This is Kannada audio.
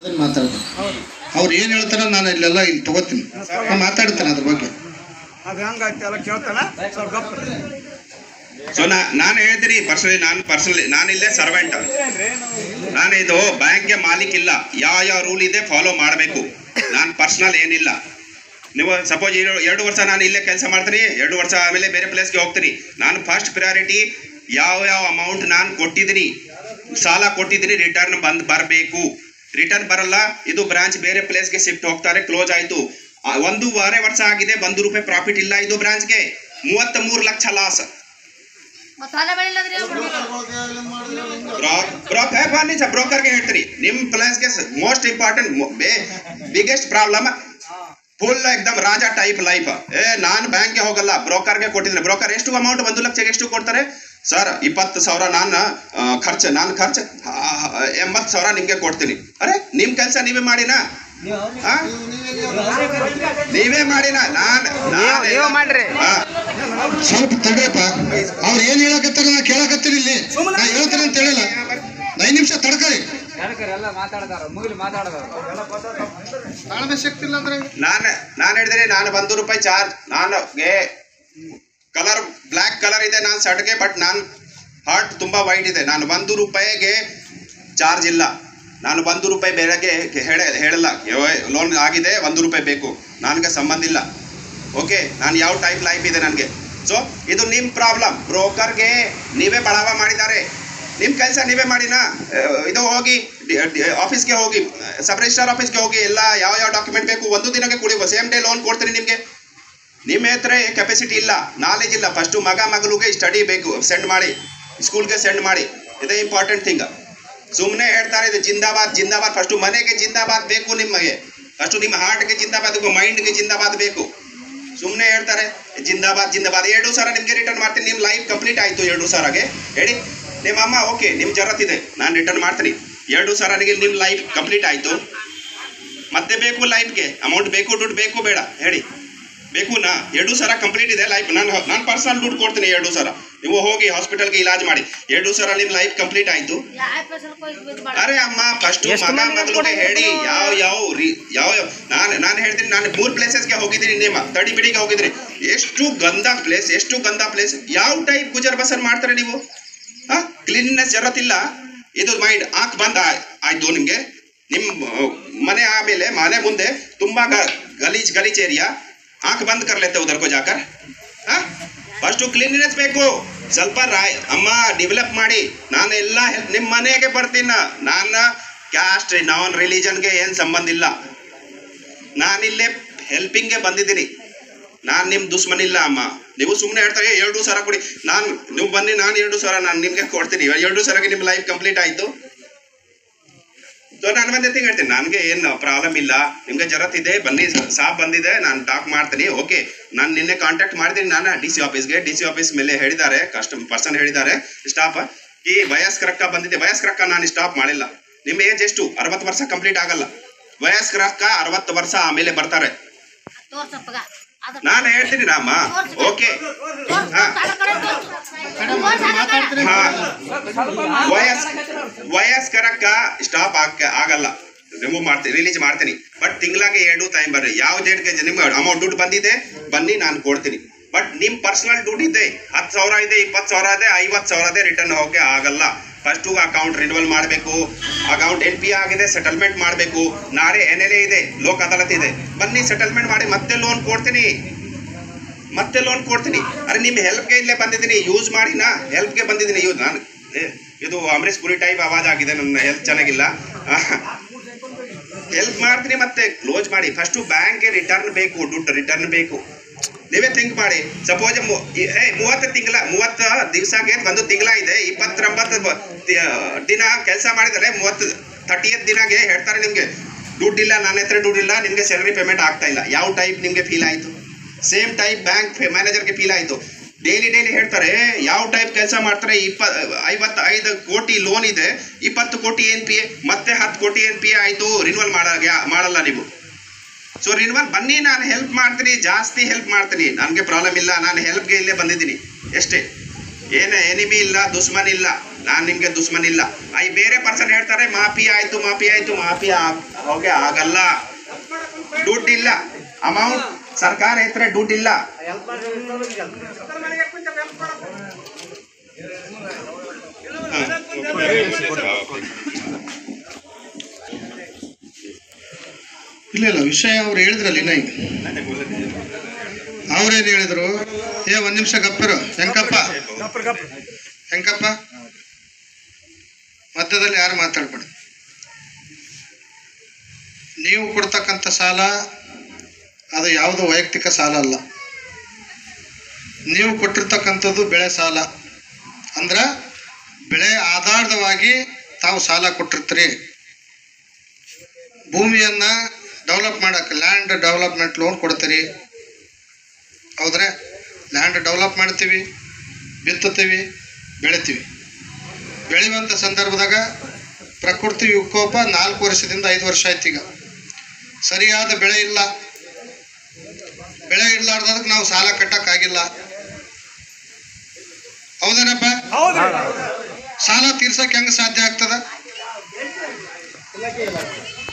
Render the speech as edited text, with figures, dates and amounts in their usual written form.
ಮಾತಾಡ್ತೀನಿ. ಅವ್ರು ಏನು ಹೇಳ್ತಾರೋ ನಾನು ಇಲ್ಲೆಲ್ಲ ಇಲ್ಲಿ ತಗೋತೀನಿ, ನಾನು ಮಾತಾಡ್ತೇನೆ ಅದ್ರ ಬಗ್ಗೆ. ಸೊ ನಾನು ಹೇಳ್ತೀನಿ ಪರ್ಸನಲಿ ನಾನು ಇಲ್ಲೇ ಸರ್ವೆಂಟ್. ನಾನು ಇದು ಬ್ಯಾಂಕ್ಗೆ ಮಾಲೀಕ್ ಇಲ್ಲ. ಯಾವ ರೂಲ್ ಇದೆ ಫಾಲೋ ಮಾಡಬೇಕು. ನಾನು ಪರ್ಸನಲ್ ಏನಿಲ್ಲ. ನೀವು ಸಪೋಸ್ 2 ವರ್ಷ ನಾನು ಇಲ್ಲೇ ಕೆಲಸ ಮಾಡ್ತೀನಿ, 2 ವರ್ಷ ಆಮೇಲೆ ಬೇರೆ ಪ್ಲೇಸ್ಗೆ ಹೋಗ್ತೀನಿ. ನಾನು ಫಸ್ಟ್ ಪ್ರಿಯಾರಿಟಿ ಯಾವ ಅಮೌಂಟ್ ನಾನು ಕೊಟ್ಟಿದ್ದೀನಿ, ಸಾಲ ಕೊಟ್ಟಿದ್ದೀನಿ, ರಿಟರ್ನ್ ಬರಬೇಕು. ರಿಟರ್ನ್ ಬರಲ್ಲ, ಇದು ಬ್ರಾಂಚ್ ಬೇರೆ ಪ್ಲೇಸ್ಗೆ ಶಿಫ್ಟ್ ಹೋಗ್ತಾರೆ, ಕ್ಲೋಸ್ ಆಯಿತು. 1.5 ವರ್ಷ ಆಗಿದೆ, 1 ರೂಪಾಯಿ ಪ್ರಾಫಿಟ್ ಇಲ್ಲ ಇದು ಬ್ರಾಂಚ್ಗೆ. 33 ಲಕ್ಷ ಲಾಸ್. ಬ್ರೋಕರ್ಗೆ ಹೇಳ್ತೀನಿ, ನಿಮ್ಮ ಪ್ಲೇಸ್ಗೆ most important biggest problem full ಎಕ್ದಮ್ ರಾಜಾ ಟೈಪ್ ಲೈಫ್. ನಾನು ಬ್ಯಾಂಕ್ಗೆ ಹೋಗಲ್ಲ, ಬ್ರೋಕರ್ಗೆ ಕೊಟ್ಟಿದ್ದೀನಿ. ಬ್ರೋಕರ್ ಎಷ್ಟು ಅಮೌಂಟ್ 1 ಲಕ್ಷಕ್ಕೆ ಎಷ್ಟು ಕೊಡ್ತಾರೆ ಸರ್? 20,000 ನಾನು ಖರ್ಚು 80,000 ನಿಮ್ಗೆ ಕೊಡ್ತೀನಿ. ಅರೆ ನಿಮ್ಮ ಕೆಲಸ ನೀವೇ ಮಾಡಿನಾ? ನೀವೇ ಮಾಡಿನ? ಸ್ವಲ್ಪ ತಡೆಯಪ್ಪ, ಅವ್ರು ಏನ್ ಹೇಳಕತ್ತಾರ ನಾ ಕೇಳಕತ್ತೀನಿ. ಇಲ್ಲಿ ನಾ ಹೇಳ್ತೇನೆ ಅಂತ ಹೇಳಿಲ್ಲ. 5 ನಿಮಿಷ ತಡ್ಕರಿ. ನಾನು ಹೇಳಿದ್ರೆ ನಾನು 1 ರೂಪಾಯಿ ಚಾರ್ಜ್, ನನಗೆ ಕಲರ್ ಬ್ಲ್ಯಾಕ್ ಕಲರ್ ಇದೆ ನಾನು ಶರ್ಟ್ಗೆ, ಬಟ್ ನಾನು ಹಾರ್ಟ್ ತುಂಬಾ ವೈಟ್ ಇದೆ. ನಾನು 1 ರೂಪಾಯಿಗೆ ಚಾರ್ಜ್ ಇಲ್ಲ. ನಾನು 1 ರೂಪಾಯಿ ಬೇರೆಗೆ ಹೇಳಲ್ಲ. ಲೋನ್ ಆಗಿದೆ 1 ರೂಪಾಯಿ ಬೇಕು, ನನಗೆ ಸಂಬಂಧ ಇಲ್ಲ. ಓಕೆ, ನಾನು ಯಾವ ಟೈಪ್ ಲೈಫ್ ಇದೆ ನನಗೆ. ಸೊ ಇದು ನಿಮ್ಮ ಪ್ರಾಬ್ಲಮ್. ಬ್ರೋಕರ್ಗೆ ನೀವೇ ಬಡಾವ ಮಾಡಿದ್ದಾರೆ, ನಿಮ್ಮ ಕೆಲಸ ನೀವೇ ಮಾಡಿನಾ? ಇದು ಹೋಗಿ ಆಫೀಸ್ಗೆ ಹೋಗಿ, ಸಬ್ ರಿಜಿಸ್ಟ್ರಾರ್ ಆಫೀಸ್ಗೆ ಹೋಗಿ, ಎಲ್ಲ ಯಾವ ಡಾಕ್ಯುಮೆಂಟ್ ಬೇಕು 1 ದಿನಕ್ಕೆ ಕೊಡಿ. ಸೇಮ್ ಡೇ ಲೋನ್ ಕೊಡ್ತೀನಿ ನಿಮಗೆ. ನಿಮ್ಮ ಹತ್ರ ಕೆಪಾಸಿಟಿ ಇಲ್ಲ, ನಾಲೆಜ್ ಇಲ್ಲ. ಫಸ್ಟು ಮಗಳಿಗೆ ಸ್ಟಡಿ ಬೇಕು, ಸೆಂಡ್ ಮಾಡಿ, ಸ್ಕೂಲ್ಗೆ ಸೆಂಡ್ ಮಾಡಿ. ಇದೇ ಇಂಪಾರ್ಟೆಂಟ್ ಥಿಂಗ್. ಸುಮ್ಮನೆ ಹೇಳ್ತಾರೆ ಇದು ಜಿಂದಾಬಾದ್ ಜಿಂದಾಬಾದ್. ಫಸ್ಟು ಮನೆಗೆ ಜಿಂದಾಬಾದ್ ಬೇಕು ನಿಮಗೆ, ಫಸ್ಟು ನಿಮ್ಮ ಹಾರ್ಟ್ಗೆ ಜಿಂದಾಬಾದ್ ಬೇಕು, ಮೈಂಡ್ಗೆ ಜಿಂದಾಬಾದ್ ಬೇಕು. ಸುಮ್ಮನೆ ಹೇಳ್ತಾರೆ ಜಿಂದಾಬಾದ್ ಜಿಂದಾಬಾದ್. 2 ಸಾವಿರ ನಿಮಗೆ ರಿಟರ್ನ್ ಮಾಡ್ತೀನಿ. ನಿಮ್ಮ ಲೈಫ್ ಕಂಪ್ಲೀಟ್ ಆಯಿತು 2 ಸಾವಿರಗೆ. ಹೇಳಿ ನಿಮ್ಮ ಅಮ್ಮ ಓಕೆ ನಿಮ್ಮ ಜರತ್ತಿದೆ, ನಾನು ರಿಟರ್ನ್ ಮಾಡ್ತೀನಿ. 2 ಸಾವಿರನಿಗೆ ನಿಮ್ಮ ಲೈಫ್ ಕಂಪ್ಲೀಟ್ ಆಯಿತು. ಮತ್ತೆ ಬೇಕು ಲೈಫ್ಗೆ ಅಮೌಂಟ್ ಬೇಕು, ದುಡ್ಡು ಬೇಕು ಬೇಡ ಹೇಳಿ? ಬೇಕು ನಾ? 2 ಸಾವಿರ ಕಂಪ್ಲೀಟ್ ಇದೆ ಲೈಫ್. ನಾನು ಪರ್ಸನಲ್ ದುಡ್ಡು ಕೊಡ್ತೀನಿ 2 ಸಾವಿರ. ನೀವು ಹೋಗಿ ಹಾಸ್ಪಿಟಲ್ಗೆ ಇಲಾಜ್ ಮಾಡಿ. 2 ಸಾವಿರ ನಿಮ್ಮ ಲೈಫ್ ಕಂಪ್ಲೀಟ್ ಆಯಿತು. ಅರೆ ಅಮ್ಮ ಫಸ್ಟು ಮಗಳಿಗೆ ಹೇಳಿ ಯಾವ ನಾನು ಹೇಳ್ತೀನಿ. ನಾನು 3 ಪ್ಲೇಸಸ್ಗೆ ಹೋಗಿದ್ದೀನಿ, ನಿಮ್ಮ ತಡಿಬಿಡಿಗೆ ಹೋಗಿದ್ದೀನಿ. ಎಷ್ಟು ಗಂಧ ಪ್ಲೇಸ್. ಯಾವ ಟೈಪ್ ಗುಜರ್ ಬಸರ್ ಮಾಡ್ತಾರೆ ನೀವು? ಕ್ಲೀನ್ನೆಸ್ ಜರತ್ತಿಲ್ಲ. ಇದು ಮೈಂಡ್ ಆಂಕ್ ಬಂದ್ ಆಯ್ತು ನಿಮಗೆ. ನಿಮ್ಮ ಮನೆ ಆಮೇಲೆ ಮನೆ ಮುಂದೆ ತುಂಬಾ ಗಲೀಜ್ ಏರಿಯಾ, आंख बंद कर लेते उधर को जाकर. ಫಸ್ಟು ಕ್ಲೀನ್ನೆಸ್ ಬೇಕು. ಸ್ವಲ್ಪ ಅಮ್ಮ ಡೆವಲಪ್ ಮಾಡಿ. ನಾನು ಎಲ್ಲ ನಿಮ್ಮ ಮನೆಗೆ ಬರ್ತೀನಿ. ನಾನು ಕ್ಯಾಸ್ಟ್ ನಾನ್ ರಿಲಿಜನ್ಗೆ ಏನು ಸಂಬಂಧ ಇಲ್ಲ. ನಾನಿಲ್ಲೇ ಹೆಲ್ಪಿಂಗ್ಗೆ ಬಂದಿದ್ದೀನಿ. ನಾನು ನಿಮ್ಮ ದುಶ್ಮನ್ ಇಲ್ಲ ಅಮ್ಮ. ನೀವು ಸುಮ್ಮನೆ ಹೇಳ್ತಾರೆ 2 ಸಾವಿರ ಕೊಡಿ, ನೀವು ಬನ್ನಿ, ನಾನು 2 ಸಾವಿರ ನಾನು ನಿಮಗೆ ಕೊಡ್ತೀನಿ. 2 ಸಾವಿರಕ್ಕೆ ನಿಮ್ಮ ಲೈಫ್ ಕಂಪ್ಲೀಟ್ ಆಯಿತು. ಸೊ ನಾನು ಒಂದೇ ತಿಂಗ್ ಹೇಳ್ತೀನಿ, ನನಗೆ ಏನು ಪ್ರಾಬ್ಲಮ್ ಇಲ್ಲ. ನಿಮಗೆ ಜರತ್ತಿದೆ ಬನ್ನಿ, ಸಾಬ್ ಬಂದಿದೆ, ನಾನು ಟಾಕ್ ಮಾಡ್ತೀನಿ. ಓಕೆ, ನಾನು ನಿನ್ನೆ ಕಾಂಟ್ಯಾಕ್ಟ್ ಮಾಡಿದ್ದೀನಿ. ನಾನು DC ಆಫೀಸ್ಗೆ. DC ಆಫೀಸ್ ಮೇಲೆ ಹೇಳಿದ್ದಾರೆ, ಪರ್ಸನ್ ಹೇಳಿದ್ದಾರೆ ಸ್ಟಾಫ್, ಈ ವಯಸ್ಕರಕ್ಕ ಬಂದಿದೆ. ವಯಸ್ಕರಕ್ಕ ನಾನು ಸ್ಟಾಪ್ ಮಾಡಿಲ್ಲ. ನಿಮ್ಮ ಏಜ್ ಎಷ್ಟು? 60 ವರ್ಷ ಕಂಪ್ಲೀಟ್ ಆಗಲ್ಲ. ವಯಸ್ಕರಕ್ಕ 60 ವರ್ಷ ಆಮೇಲೆ ಬರ್ತಾರೆ. ನಾನು ಹೇಳ್ತೀನಿ ರಾಮ. ಓಕೆ, ವಯಸ್ಕರಕ್ಕ ಸ್ಟಾಪ್ ಆಗಲ್ಲ, ರಿಮೂವ್ ಮಾಡ್ತೀನಿ, ರಿಲೀಸ್ ಮಾಡ್ತೀನಿ. ಬಟ್ ತಿಂಗಳಿಗೆ 2 ಟೈಮ್ ಬರ್ರಿ. ಯಾವ ಡೇಟ್ಗೆ ನಿಮ್ಗೆ ಅಮೌಂಟ್ ದುಡ್ಡು ಬಂದಿದೆ ಬನ್ನಿ, ನಾನು ಕೊಡ್ತೀನಿ. ಬಟ್ ನಿಮ್ಮ ಪರ್ಸನಲ್ ದುಡ್ಡು ಇದೆ, 10 ಸಾವಿರ ಇದೆ, 20 ಸಾವಿರ ಇದೆ, 50 ಸಾವಿರ ಇದೆ, ರಿಟರ್ನ್ ಹೋಗಕ್ಕೆ ಆಗಲ್ಲ. ಫಸ್ಟು ಅಕೌಂಟ್ ರಿನ್ಯೂವಲ್ ಮಾಡಬೇಕು. ಅಕೌಂಟ್ NPA ಆಗಿದೆ, ಸೆಟಲ್ಮೆಂಟ್ ಮಾಡಬೇಕು. ನಾಳೆ NLA ಇದೆ, ಲೋಕ್ ಅದಾಲತ್ ಇದೆ. ಬನ್ನಿ ಸೆಟಲ್ಮೆಂಟ್ ಮಾಡಿ, ಮತ್ತೆ ಲೋನ್ ಕೊಡ್ತೀನಿ. ಅರೆ ನಿಮ್ಮ ಹೆಲ್ಪ್ಗೆ ಇಲ್ಲೇ ಬಂದಿದ್ದೀನಿ, ಯೂಸ್ ಮಾಡಿ. ನಾ ಹೆಲ್ಪ್ಗೆ ಬಂದಿದ್ದೀನಿ. ನಾನು ಇದು ಅಮರೀಶ್ ಪುರಿ ಟೈಪ್ ಆವಾಜ್ ಆಗಿದೆ, ನನ್ನ ಹೆಲ್ತ್ ಚೆನ್ನಾಗಿಲ್ಲ. ಹೆಲ್ಪ್ ಮಾಡ್ತೀನಿ, ಮತ್ತೆ ಕ್ಲೋಸ್ ಮಾಡಿ. ಫಸ್ಟು ಬ್ಯಾಂಕ್ಗೆ ರಿಟರ್ನ್ ಬೇಕು, ದುಡ್ಡು ರಿಟರ್ನ್ ಬೇಕು. ನೀವೇ ಥಿಂಕ್ ಮಾಡಿ. ಸಪೋಸ್ 30 ದಿವಸಕ್ಕೆ 1 ತಿಂಗಳ ಇದೆ, 29 ದಿನ ಕೆಲಸ ಮಾಡಿದರೆ 30th ದಿನಗೆ ಹೇಳ್ತಾರೆ ನಿಮಗೆ ದುಡ್ಡಿಲ್ಲ, ನನ್ನ ಹತ್ರ ದುಡ್ಡಿಲ್ಲ, ನಿಮಗೆ ಸ್ಯಾಲರಿ ಪೇಮೆಂಟ್ ಆಗ್ತಾ ಇಲ್ಲ. ಯಾವ ಟೈಪ್ ನಿಮಗೆ ಫೀಲ್ ಆಯಿತು? ಸೇಮ್ ಟೈಪ್ ಬ್ಯಾಂಕ್ ಮ್ಯಾನೇಜರ್ಗೆ ಫೀಲ್ ಆಯಿತು. ಡೈಲಿ ಹೇಳ್ತಾರೆ ಯಾವ ಟೈಪ್ ಕೆಲಸ ಮಾಡ್ತಾರೆ. 55 ಕೋಟಿ ಲೋನ್ ಇದೆ, 20 ಕೋಟಿ NPA, ಮತ್ತೆ 10 ಕೋಟಿ NPA ಆಯಿತು. ರಿನ್ಯೂವಲ್ ಮಾಡಲ್ಲ ನೀವು. ಸೊ ರಿನ್ಯೂವಲ್ ಬನ್ನಿ, ನಾನು ಹೆಲ್ಪ್ ಮಾಡ್ತೀನಿ, ಜಾಸ್ತಿ ಹೆಲ್ಪ್ ಮಾಡ್ತೀನಿ. ನನಗೆ ಪ್ರಾಬ್ಲಮ್ ಇಲ್ಲ. ನಾನು ಹೆಲ್ಪ್ಗೆ ಇಲ್ಲೇ ಬಂದಿದ್ದೀನಿ ಅಷ್ಟೇ. ಏನು ಎನಿಮಿ ಇಲ್ಲ, ದುಶ್ಮನ್ ಇಲ್ಲ. ನಾನು ನಿಮಗೆ ದುಶ್ಮನ್ ಇಲ್ಲ. ಬೇರೆ ಪರ್ಸನ್ ಹೇಳ್ತಾರೆ ಮಾಫಿ ಆಯಿತು ಹೋಗಿ ಆಗಲ್ಲ. ದುಡ್ಡಿಲ್ಲ, ಅಮೌಂಟ್ ಸರ್ಕಾರ ಹತ್ರ ದುಡ್ಡಿಲ್ಲ. ಇಲ್ಲ ಇಲ್ಲ ವಿಷಯ ಅವ್ರು ಹೇಳಿದ್ರಲ್ಲ ಇನ್ನ ಈಗ ಅವ್ರೇನು ಹೇಳಿದ್ರು? ಒಂದ್ ನಿಮಿಷ ಗಪ್ಪರು. ಹೆಂಕಪ್ಪ ಮಧ್ಯದಲ್ಲಿ ಯಾರು ಮಾತಾಡ್ಬೇಡಿ. ನೀವು ಕೊಡ್ತಕ್ಕಂಥ ಸಾಲ ಅದು ಯಾವುದು ವೈಯಕ್ತಿಕ ಸಾಲ ಅಲ್ಲ. ನೀವು ಕೊಟ್ಟಿರ್ತಕ್ಕಂಥದ್ದು ಬೆಳೆ ಸಾಲ. ಅಂದ್ರೆ ಬೆಳೆ ಆಧಾರವಾಗಿ ತಾವು ಸಾಲ ಕೊಟ್ಟಿರ್ತೀರಿ. ಭೂಮಿಯನ್ನ ಡೆವಲಪ್ ಮಾಡಕ್ಕೆ ಲ್ಯಾಂಡ್ ಡೆವಲಪ್ಮೆಂಟ್ ಲೋನ್ ಕೊಡ್ತೀರಿ. ಹೌದ್ರೆ? ಲ್ಯಾಂಡ್ ಡೆವಲಪ್ ಮಾಡ್ತೀವಿ, ಬಿತ್ತುತ್ತೀವಿ, ಬೆಳಿತೀವಿ. ಬೆಳೆಯುವಂಥ ಸಂದರ್ಭದಾಗ ಪ್ರಕೃತಿ ವಿಕೋಪ 4 ವರ್ಷದಿಂದ 5 ವರ್ಷ ಆಯ್ತು. ಈಗ ಸರಿಯಾದ ಬೆಳೆ ಇಲ್ಲ. ಬೆಳೆ ಇರ್ಲಾರ್ದಕ್ಕೆ ನಾವು ಸಾಲ ಕಟ್ಟಕ್ಕಾಗಿಲ್ಲ. ಹೌದೇನಪ್ಪ? ಸಾಲ ತೀರ್ಸಕ್ಕೆ ಹೆಂಗೆ ಸಾಧ್ಯ ಆಗ್ತದ?